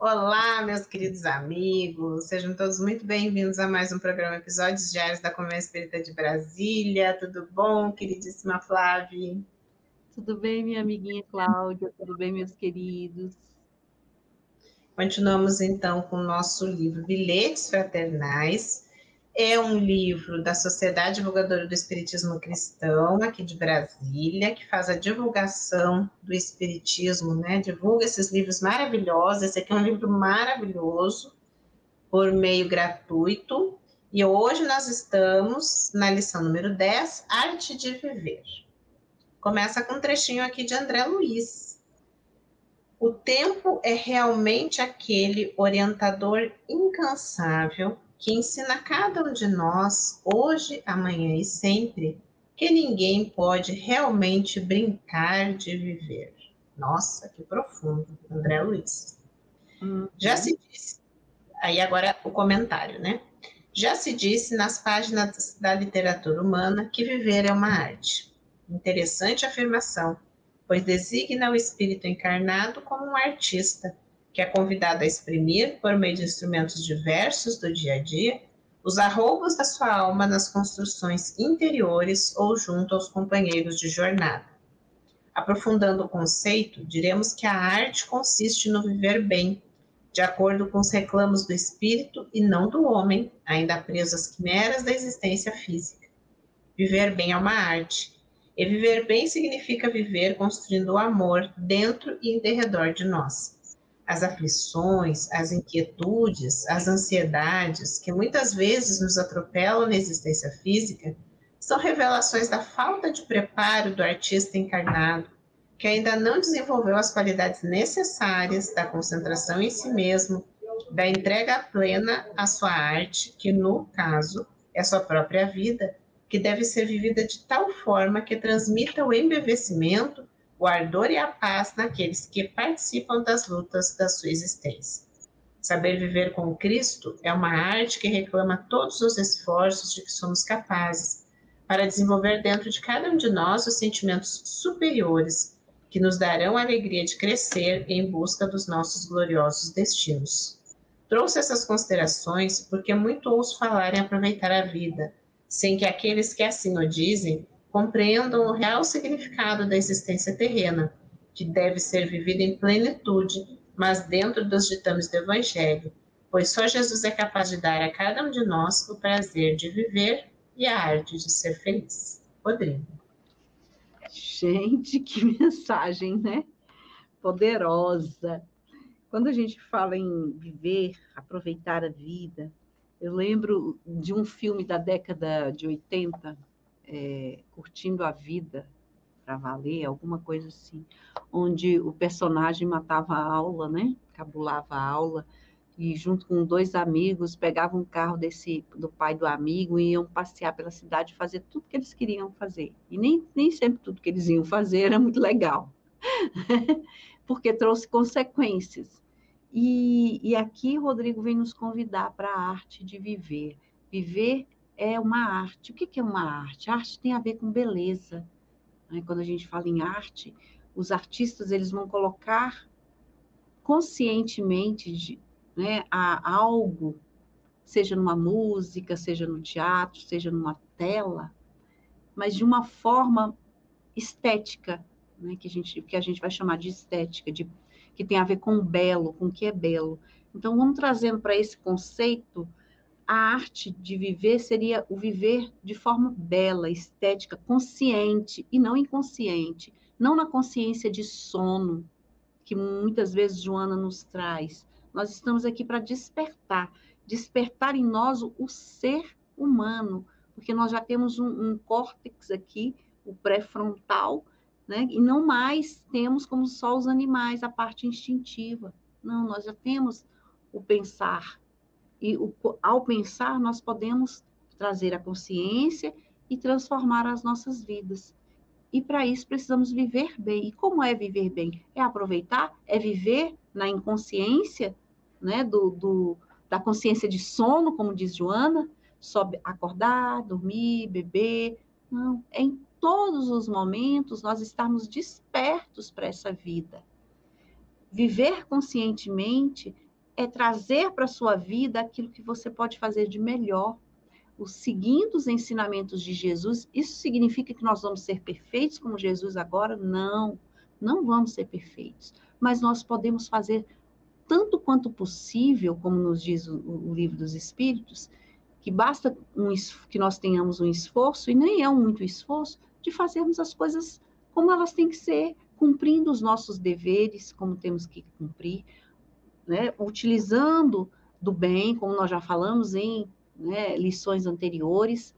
Olá, meus queridos amigos, sejam todos muito bem-vindos a mais um programa Episódios Diários da Convenção Espírita de Brasília. Tudo bom, queridíssima Flávia? Tudo bem, minha amiguinha Cláudia? Tudo bem, meus queridos? Continuamos então com o nosso livro Bilhetes Fraternais. É um livro da Sociedade Divulgadora do Espiritismo Cristão, aqui de Brasília, que faz a divulgação do Espiritismo, né? Divulga esses livros maravilhosos. Esse aqui é um livro maravilhoso, por meio gratuito. E hoje nós estamos na lição número 10, Arte de Viver. Começa com um trechinho aqui de André Luiz. O tempo é realmente aquele orientador incansável que ensina a cada um de nós, hoje, amanhã e sempre, que ninguém pode realmente brincar de viver. Nossa, que profundo, André Luiz. Já se disse, aí agora o comentário, né? Já se disse nas páginas da literatura humana que viver é uma arte. Interessante afirmação, pois designa o espírito encarnado como um artista, que é convidado a exprimir, por meio de instrumentos diversos do dia a dia, os arroubos da sua alma nas construções interiores ou junto aos companheiros de jornada. Aprofundando o conceito, diremos que a arte consiste no viver bem, de acordo com os reclamos do espírito e não do homem, ainda preso às quimeras da existência física. Viver bem é uma arte, e viver bem significa viver construindo o amor dentro e em derredor de nós. As aflições, as inquietudes, as ansiedades que muitas vezes nos atropelam na existência física são revelações da falta de preparo do artista encarnado, que ainda não desenvolveu as qualidades necessárias da concentração em si mesmo, da entrega plena à sua arte, que no caso é sua própria vida, que deve ser vivida de tal forma que transmita o embevecimento, o ardor e a paz naqueles que participam das lutas da sua existência. Saber viver com Cristo é uma arte que reclama todos os esforços de que somos capazes para desenvolver dentro de cada um de nós os sentimentos superiores que nos darão a alegria de crescer em busca dos nossos gloriosos destinos. Trouxe essas considerações porque muito ouço falar em aproveitar a vida, sem que aqueles que assim o dizem compreendam o real significado da existência terrena, que deve ser vivida em plenitude, mas dentro dos ditames do Evangelho, pois só Jesus é capaz de dar a cada um de nós o prazer de viver e a arte de ser feliz. Rodrigo. Gente, que mensagem, né? Poderosa. Quando a gente fala em viver, aproveitar a vida, eu lembro de um filme da década de 80, Curtindo a Vida, para valer, alguma coisa assim, onde o personagem matava a aula, né? Cabulava a aula, e junto com dois amigos, pegavam um carro do pai do amigo e iam passear pela cidade, fazer tudo que eles queriam fazer. E nem sempre tudo que eles iam fazer era muito legal, porque trouxe consequências. E aqui Rodrigo vem nos convidar para a arte de viver. Viver é uma arte. O que é uma arte? A arte tem a ver com beleza. Quando a gente fala em arte, os artistas eles vão colocar conscientemente, né, a algo, seja numa música, seja no teatro, seja numa tela, mas de uma forma estética, né, que a gente vai chamar de estética, que tem a ver com o belo, com o que é belo. Então, vamos trazendo para esse conceito, a arte de viver seria o viver de forma bela, estética, consciente e não inconsciente, não na consciência de sono, que muitas vezes Joana nos traz. Nós estamos aqui para despertar em nós o ser humano, porque nós já temos um córtex aqui, o pré-frontal, né? E não mais temos como só os animais, a parte instintiva. Não, nós já temos o pensar. E ao pensar, nós podemos trazer a consciência e transformar as nossas vidas. E para isso precisamos viver bem. E como é viver bem? É aproveitar, é viver na inconsciência, né, da consciência de sono, como diz Joana, só acordar, dormir, beber. Não, é em todos os momentos nós estarmos despertos para essa vida. Viver conscientemente é trazer para a sua vida aquilo que você pode fazer de melhor. Seguindo os ensinamentos de Jesus, isso significa que nós vamos ser perfeitos como Jesus agora? Não, não vamos ser perfeitos. Mas nós podemos fazer tanto quanto possível, como nos diz o Livro dos Espíritos, que basta que nós tenhamos um esforço, e nem é muito esforço, de fazermos as coisas como elas têm que ser, cumprindo os nossos deveres, como temos que cumprir, né? Utilizando do bem, como nós já falamos em, né, lições anteriores,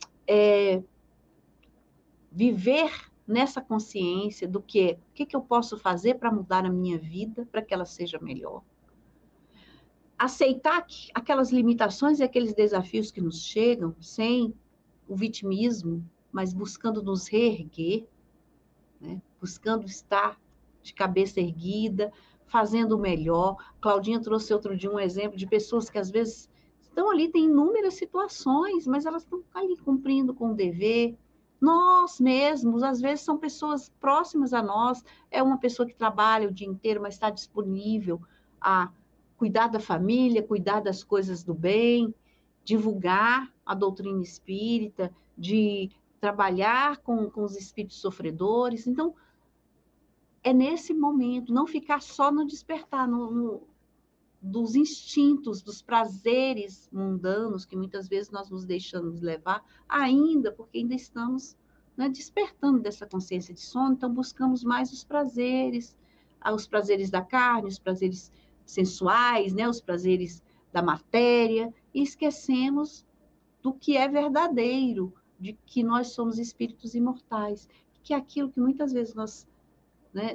viver nessa consciência do que, o que eu posso fazer para mudar a minha vida, para que ela seja melhor. Aceitar aquelas limitações e aqueles desafios que nos chegam, sem o vitimismo, mas buscando nos reerguer, né? Buscando estar de cabeça erguida, fazendo o melhor. Claudinha trouxe outro dia um exemplo de pessoas que às vezes estão ali, tem inúmeras situações, mas elas estão ali cumprindo com o dever. Nós mesmos, às vezes, são pessoas próximas a nós, é uma pessoa que trabalha o dia inteiro, mas está disponível a cuidar da família, cuidar das coisas do bem, divulgar a doutrina espírita, de trabalhar com os espíritos sofredores. Então, é nesse momento, não ficar só no despertar, dos instintos, dos prazeres mundanos, que muitas vezes nós nos deixamos levar, ainda, porque ainda estamos, né, despertando dessa consciência de sono, então buscamos mais os prazeres da carne, os prazeres sensuais, né, os prazeres da matéria, e esquecemos do que é verdadeiro, de que nós somos espíritos imortais, que é aquilo que muitas vezes nós, né,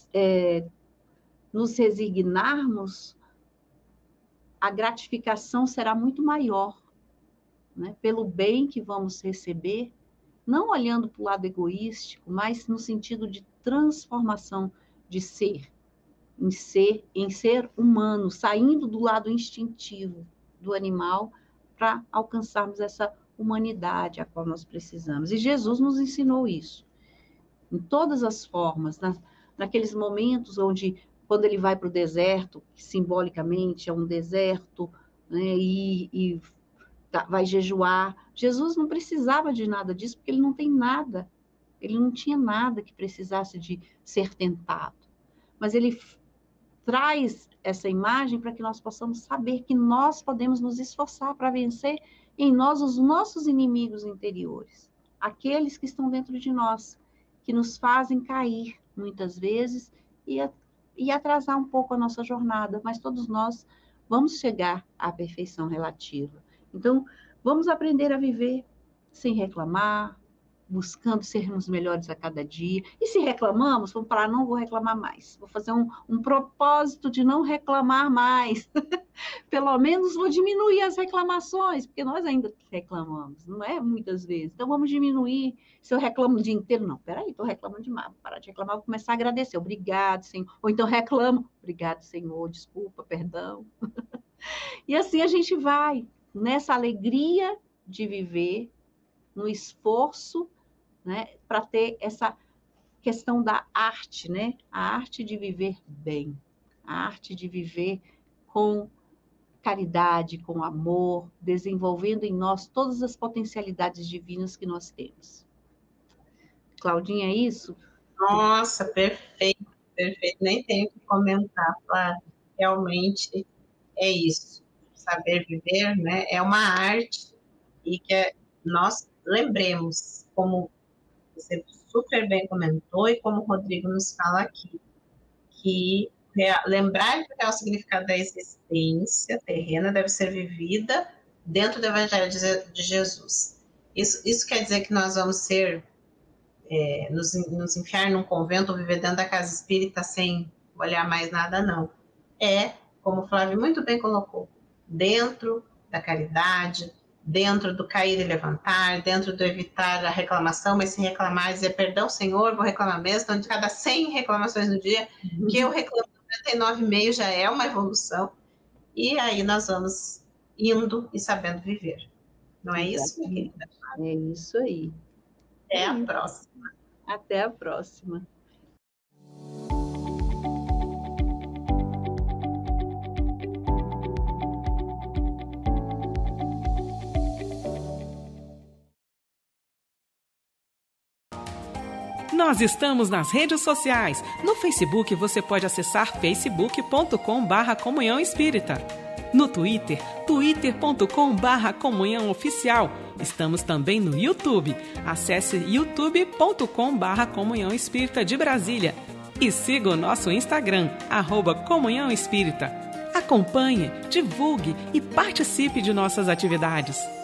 nos resignarmos, a gratificação será muito maior, né, pelo bem que vamos receber, não olhando para o lado egoístico, mas no sentido de transformação de em ser humano, saindo do lado instintivo do animal para alcançarmos essa humanidade a qual nós precisamos. E Jesus nos ensinou isso, em todas as formas, naqueles momentos onde, quando ele vai para o deserto, que simbolicamente é um deserto, né, e vai jejuar, Jesus não precisava de nada disso, porque ele não tem nada, ele não tinha nada que precisasse de ser tentado, mas ele traz essa imagem para que nós possamos saber que nós podemos nos esforçar para vencer em nós os nossos inimigos interiores, aqueles que estão dentro de nós, que nos fazem cair muitas vezes e atrasar um pouco a nossa jornada, mas todos nós vamos chegar à perfeição relativa. Então, vamos aprender a viver sem reclamar, buscando sermos melhores a cada dia. E se reclamamos, vamos falar, não vou reclamar mais. Vou fazer um propósito de não reclamar mais. Pelo menos vou diminuir as reclamações, porque nós ainda reclamamos, não é? Muitas vezes. Então, vamos diminuir. Se eu reclamo o dia inteiro, não, peraí, estou reclamando demais. Vou parar de reclamar, vou começar a agradecer. Obrigado, Senhor. Ou então reclamo. Obrigado, Senhor. Desculpa, perdão. E assim a gente vai, nessa alegria de viver, no esforço, né, para ter essa questão da arte, né? A arte de viver bem, a arte de viver com caridade, com amor, desenvolvendo em nós todas as potencialidades divinas que nós temos. Claudinha, é isso? Nossa, perfeito, perfeito. Nem tenho o que comentar, Flávia. Realmente é isso. Saber viver, né, é uma arte e que nós lembremos, como você super bem comentou e como o Rodrigo nos fala aqui, que lembrar do real significado da existência terrena deve ser vivida dentro do Evangelho de Jesus. Isso quer dizer que nós vamos ser, nos enfiar num convento ou viver dentro da casa espírita sem olhar mais nada, não. É, como o Flávio muito bem colocou, dentro da caridade, dentro do cair e levantar, dentro do evitar a reclamação, mas sem reclamar, dizer, perdão, Senhor, vou reclamar mesmo. Então, de cada 100 reclamações no dia, que eu reclamo 99,5 já é uma evolução. E aí nós vamos indo e sabendo viver. Não é isso, minha querida? É isso aí. Até a próxima. Até a próxima. Nós estamos nas redes sociais. No Facebook você pode acessar facebook.com/Comunhão Espírita. No Twitter, twitter.com/Comunhão Oficial. Estamos também no YouTube. Acesse youtube.com/Comunhão Espírita de Brasília. E siga o nosso Instagram, @Comunhão Espírita. Acompanhe, divulgue e participe de nossas atividades.